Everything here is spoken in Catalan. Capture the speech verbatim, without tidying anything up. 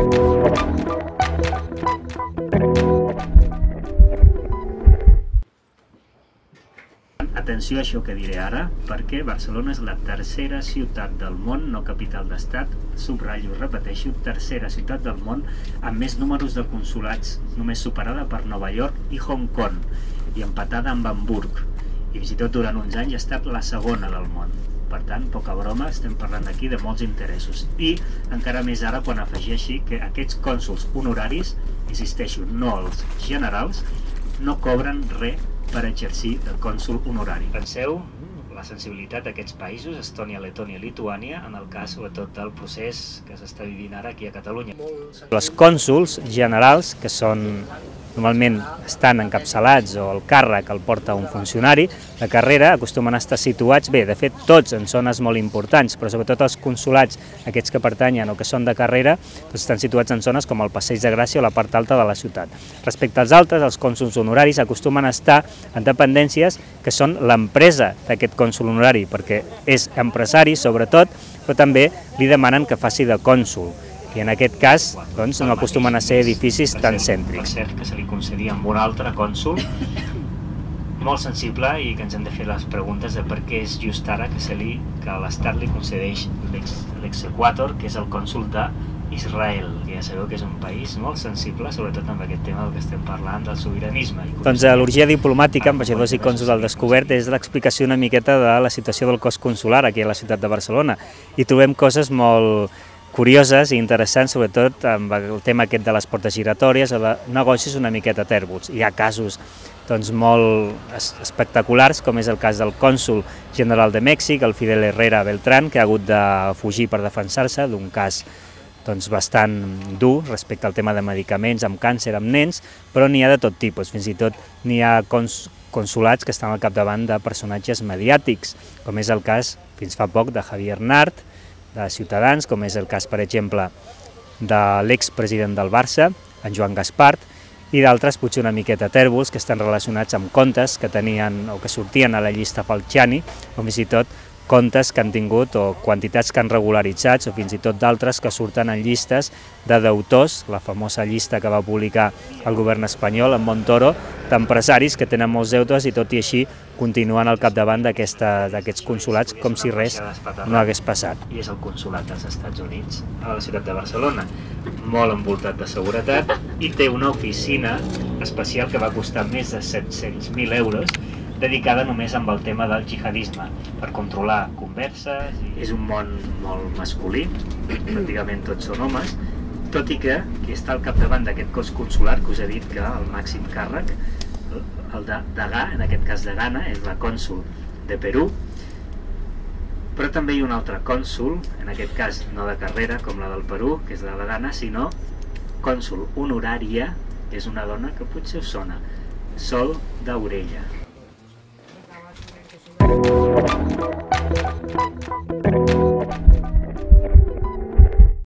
Atenció a això que diré ara, perquè Barcelona és la tercera ciutat del món, no capital d'estat, subratllo, repeteixo, tercera ciutat del món amb més números de consulats, només superada per Nova York i Hong Kong, i empatada amb Hamburg, i fins i tot durant uns anys ha estat la segona del món. Per tant, poca broma, estem parlant aquí de molts interessos. I encara més ara quan afegeixi que aquests cònsols honoraris, insisteixo, no els generals, no cobren res per exercir de cònsol honorari. Penseu la sensibilitat d'aquests països, Estònia, Letònia i Lituània, en el cas sobretot del procés que s'està vivint ara aquí a Catalunya. Els cònsols generals, que són normalment estan encapçalats o el càrrec el porta un funcionari de carrera, acostumen a estar situats, bé, de fet tots en zones molt importants, però sobretot els consolats, aquests que pertanyen o que són de carrera, doncs estan situats en zones com el Passeig de Gràcia o la part alta de la ciutat. Respecte als altres, els cònsols honoraris acostumen a estar en dependències que són l'empresa d'aquest cònsol honorari, perquè és empresari sobretot, però també li demanen que faci de cònsol. I en aquest cas doncs, no acostumen a ser edificis tan cèntrics. Per cert, que se li concedia amb un altre cònsol, molt sensible, i que ens hem de fer les preguntes de per què és just ara que, se li, que l'Estat li concedeix l'exequator, que és el cònsol d'Israel. Ja sabeu que és un país molt sensible, sobretot amb aquest tema del que estem parlant, del sobiranisme. Doncs l'orgia diplomàtica, ambaixadors i cònsols al descobert, és l'explicació una miqueta de la situació del cos consular aquí a la ciutat de Barcelona. I trobem coses molt curioses i interessants, sobretot amb el tema aquest de les portes giratòries o de negocis una miqueta tèrbols. Hi ha casos doncs, molt espectaculars, com és el cas del cònsol general de Mèxic, el Fidel Herrera Beltrán, que ha hagut de fugir per defensar-se d'un cas doncs, bastant dur respecte al tema de medicaments amb càncer, amb nens, però n'hi ha de tot tipus, fins i tot n'hi ha cons consolats que estan al capdavant de personatges mediàtics, com és el cas, fins fa poc, de Javier Nart, de Ciutadans, com és el cas, per exemple, de l'expresident del Barça, en Joan Gaspart, i d'altres potser una miqueta tèrbols que estan relacionats amb comptes que tenien o que sortien a la llista Falciani, o fins i tot comptes que han tingut o quantitats que han regularitzats o fins i tot d'altres que surten en llistes de deutors, la famosa llista que va publicar el govern espanyol en Montoro, d'empresaris que tenen molts deutes i tot i així continuen al capdavant d'aquests consolats com si res no hagués passat. I és el consolat dels Estats Units a la ciutat de Barcelona, molt envoltat de seguretat, i té una oficina especial que va costar més de set-cents mil euros, dedicada només amb el tema del jihadisme, per controlar converses. És un món molt masculí, pràcticament tots són homes, tot i que qui està al capdavant d'aquest cos consular, que us he dit que el màxim càrrec, el de degà, en aquest cas de Ghana, és la cònsol de Perú, però també hi ha un altre cònsol, en aquest cas no de carrera com la del Perú, que és la de Ghana, sinó cònsol honorària, que és una dona que potser us sona, Sol d'Aurella. Thank you.